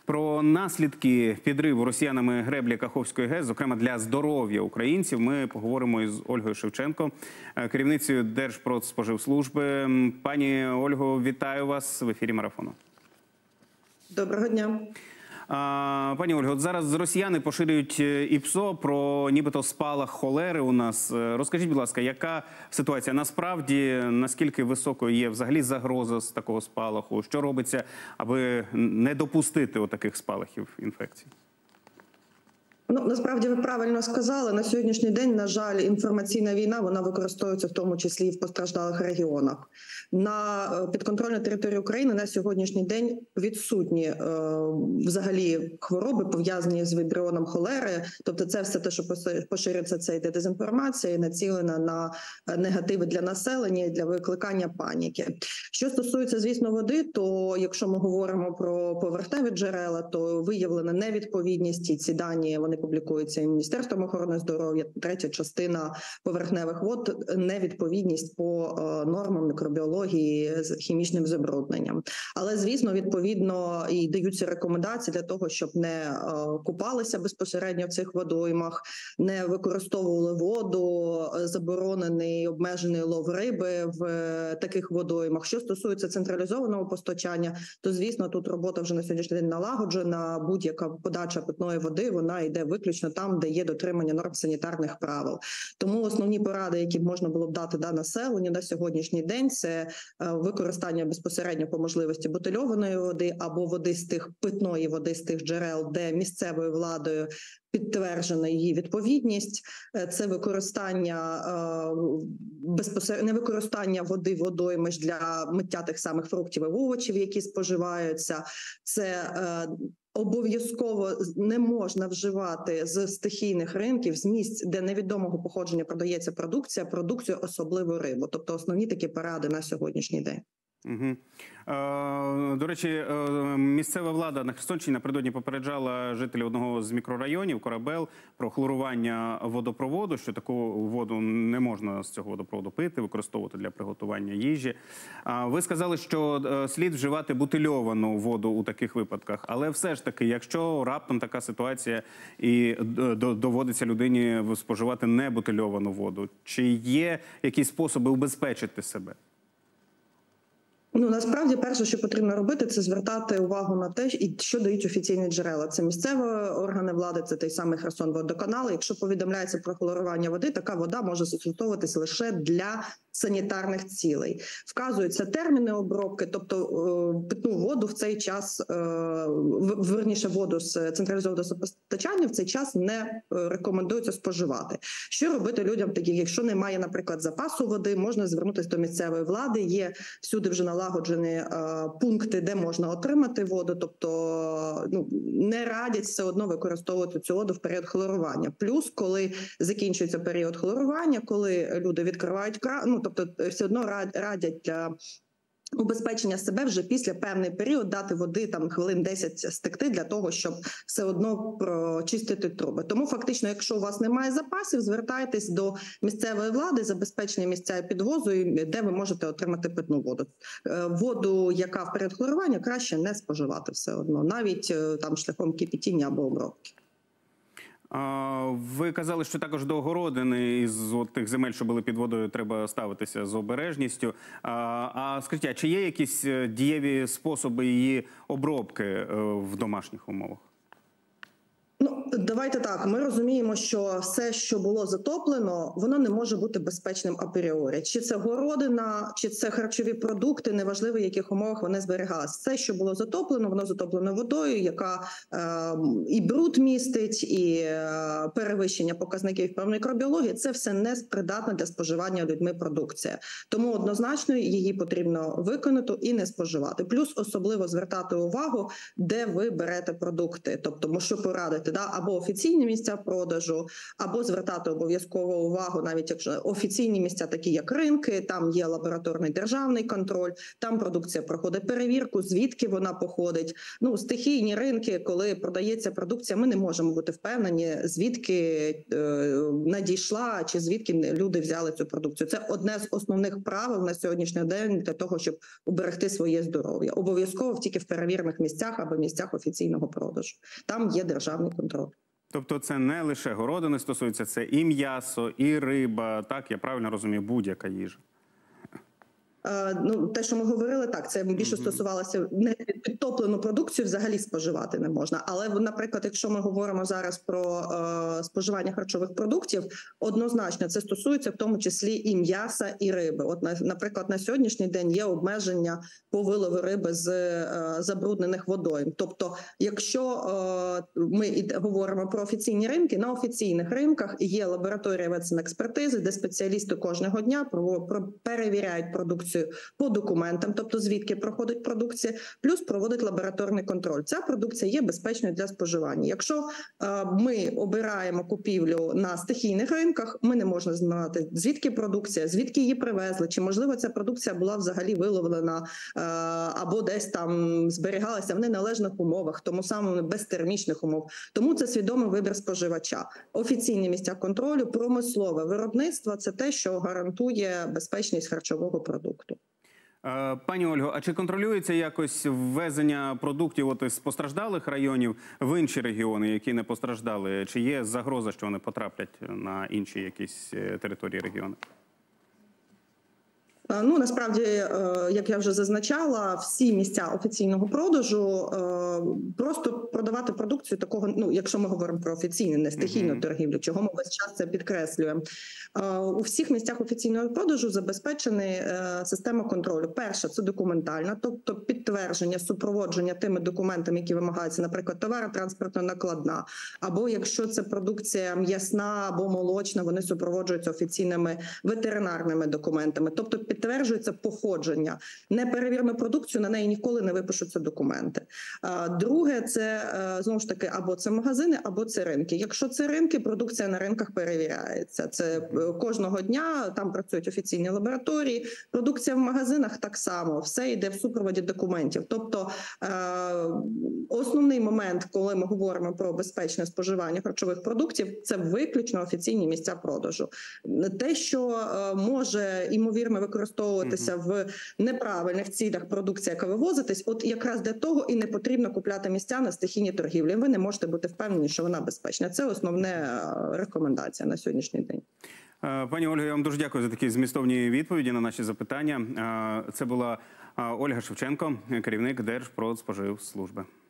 Про наслідки підриву росіянами греблі Каховської ГЕС, зокрема для здоров'я українців, ми поговоримо із Ольгою Шевченко, керівницею Держпродспоживслужби. Пані Ольго, вітаю вас в ефірі Марафону. Доброго дня. Пані Ольго, от зараз росіяни поширюють ІПСО про нібито спалах холери у нас. Розкажіть, будь ласка, яка ситуація насправді, наскільки високою є взагалі загроза з такого спалаху? Що робиться, аби не допустити отаких спалахів інфекцій? Ну, насправді ви правильно сказали, на сьогоднішній день, на жаль, інформаційна війна, вона використовується в тому числі і в постраждалих регіонах. На підконтрольній території України на сьогоднішній день відсутні взагалі хвороби, пов'язані з вібріоном холери. Тобто це все те, що поширюється, це йде дезінформація і націлена на негативи для населення і для викликання паніки. Що стосується, звісно, води, то якщо ми говоримо про поверхневі джерела, то виявлена невідповідність, і ці дані, вони публікуються і Міністерством охорони здоров'я. Третя частина поверхневих вод – невідповідність по нормам мікробіології з хімічним забрудненням. Але, звісно, відповідно і даються рекомендації для того, щоб не купалися безпосередньо в цих водоймах, не використовували воду, заборонений обмежений лов риби в таких водоймах. Що стосується централізованого постачання, то, звісно, тут робота вже на сьогоднішній день налагоджена. Будь-яка подача питної води, вона йде виключно там, де є дотримання норм санітарних правил. Тому основні поради, які можна було б дати населенню на сьогоднішній день, це використання безпосередньо по можливості бутильованої води або води з тих питної води з тих джерел, де місцевою владою підтверджена її відповідність. Це використання безпосередньо використання води водоймищ для миття тих самих фруктів і овочів, які споживаються. Це обов'язково не можна вживати з стихійних ринків, з місць, де невідомого походження продається продукцію, особливо рибу. Тобто основні такі поради на сьогоднішній день. Угу. До речі, місцева влада на Херсонщині напередодні попереджала жителів одного з мікрорайонів, Корабел, про хлорування водопроводу, що таку воду не можна з цього водопроводу пити, використовувати для приготування їжі. Ви сказали, що слід вживати бутильовану воду у таких випадках, але все ж таки, якщо раптом така ситуація і доводиться людині споживати небутильовану воду, чи є якісь способи убезпечити себе? Ну, насправді, перше, що потрібно робити, це звертати увагу на те, що дають офіційні джерела. Це місцеві органи влади, це той самий Херсонводоканал. Якщо повідомляється про хлорування води, така вода може застосовуватися лише для санітарних цілей. Вказуються терміни обробки, тобто питну воду в цей час, верніше воду з централізованого постачання в цей час не рекомендується споживати. Що робити людям таких? Якщо немає, наприклад, запасу води, можна звернутися до місцевої влади. Є всюди вже налагоджені пункти, де можна отримати воду, тобто не радять все одно використовувати цю воду в період хлорування. Плюс, коли закінчується період хлорування, коли люди відкривають кран, тобто все одно радять для убезпечення себе вже після певний період дати води, там хвилин 10 стекти для того, щоб все одно прочистити труби. Тому фактично, якщо у вас немає запасів, звертайтесь до місцевої влади, забезпечення місця підвозу, де ви можете отримати питну воду. Воду, яка в період хлорування, краще не споживати все одно, навіть там шляхом кипятіння або обробки. Ви казали, що також до городини із тих земель, що були під водою, треба ставитися з обережністю. А скажіть, а чи є якісь дієві способи її обробки в домашніх умовах? Ну, давайте так, ми розуміємо, що все, що було затоплено, воно не може бути безпечним апріорі. Чи це городина, чи це харчові продукти, неважливо, в яких умовах вони зберігалися. Все, що було затоплено, воно затоплено водою, яка і бруд містить, і перевищення показників по мікробіології. Це все не придатна для споживання людьми продукція. Тому однозначно її потрібно виконати і не споживати. Плюс особливо звертати увагу, де ви берете продукти. Тобто, що порадити, або або офіційні місця продажу, або звертати обов'язково увагу, навіть якщо офіційні місця, такі як ринки, там є лабораторний державний контроль, там продукція проходить перевірку, звідки вона походить. Ну, стихійні ринки, коли продається продукція, ми не можемо бути впевнені, звідки надійшла чи звідки люди взяли цю продукцію. Це одне з основних правил на сьогоднішній день для того, щоб уберегти своє здоров'я. Обов'язково тільки в перевірених місцях або місцях офіційного продажу. Там є державний контроль. Тобто це не лише городини стосується, це і м'ясо, і риба, так, я правильно розумію, будь-яка їжа. Ну, те, що ми говорили, так, це більше стосувалося не підтоплену продукцію, взагалі споживати не можна. Але, наприклад, якщо ми говоримо зараз про споживання харчових продуктів, однозначно це стосується в тому числі і м'яса, і риби. От, наприклад, на сьогоднішній день є обмеження по вилову риби з забруднених водойм. Тобто, якщо ми говоримо про офіційні ринки, на офіційних ринках є лабораторія ветсанекспертизи, де спеціалісти кожного дня перевіряють продукцію по документам, тобто звідки проходить продукція, плюс проводить лабораторний контроль. Ця продукція є безпечною для споживання. Якщо ми обираємо купівлю на стихійних ринках, ми не можемо знати, звідки продукція, звідки її привезли, чи, можливо, ця продукція була взагалі виловлена або десь там зберігалася в неналежних умовах, тому самому без термічних умов. Тому це свідомий вибір споживача. Офіційні місця контролю, промислове виробництво – це те, що гарантує безпечність харчового продукту. Пані Ольго, а чи контролюється якось ввезення продуктів із постраждалих районів в інші регіони, які не постраждали? Чи є загроза, що вони потраплять на інші якісь території регіону? Ну, насправді, як я вже зазначала, всі місця офіційного продажу, просто продавати продукцію такого, ну, якщо ми говоримо про офіційну, не стихійну торгівлю, чого ми весь час це підкреслюємо. У всіх місцях офіційного продажу забезпечена система контролю. Перша – це документальна, тобто підтвердження, супроводження тими документами, які вимагаються, наприклад, товаротранспортна накладна, або якщо це продукція м'ясна або молочна, вони супроводжуються офіційними ветеринарними документами, тобто підтверджується походження. Неперевірену продукцію, на неї ніколи не випишуться документи. Друге, це, знову ж таки, або це магазини, або це ринки. Якщо це ринки, продукція на ринках перевіряється. Це кожного дня, там працюють офіційні лабораторії. Продукція в магазинах так само, все йде в супроводі документів. Тобто, основний момент, коли ми говоримо про безпечне споживання харчових продуктів, це виключно офіційні місця продажу. Те, що може, ймовірно, використовуватися в неправильних цілях продукція, яка вивозитись, от якраз для того і не потрібно купляти місця на стихійній торгівлі. Ви не можете бути впевнені, що вона безпечна. Це основна рекомендація на сьогоднішній день. Пані Ольго, я вам дуже дякую за такі змістовні відповіді на наші запитання. Це була Ольга Шевченко, керівник Держпродспоживслужби.